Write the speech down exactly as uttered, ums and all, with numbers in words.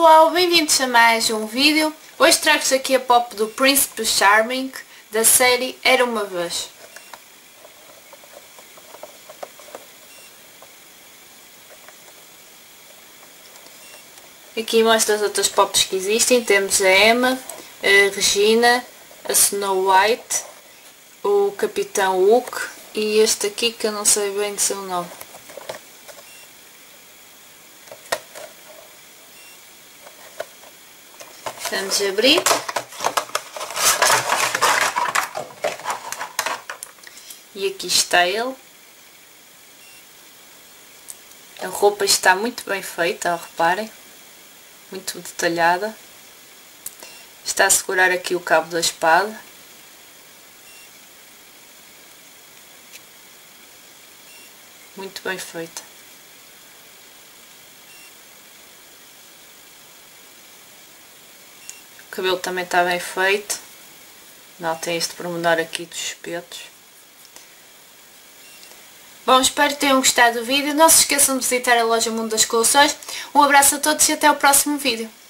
pessoal, bem-vindos a mais um vídeo. Hoje trago-vos aqui a pop do Príncipe Charming, da série Era Uma Vez. Aqui mostra as outras pops que existem. Temos a Emma, a Regina, a Snow White, o Capitão Hook e este aqui que eu não sei bem o seu nome. Vamos abrir. E aqui está ele. A roupa está muito bem feita, reparem. Muito detalhada. Está a segurar aqui o cabo da espada. Muito bem feita. O cabelo também está bem feito. Notem este pormenor aqui dos espetos. Bom, espero que tenham gostado do vídeo. Não se esqueçam de visitar a loja Mundo das Coleções. Um abraço a todos e até o próximo vídeo.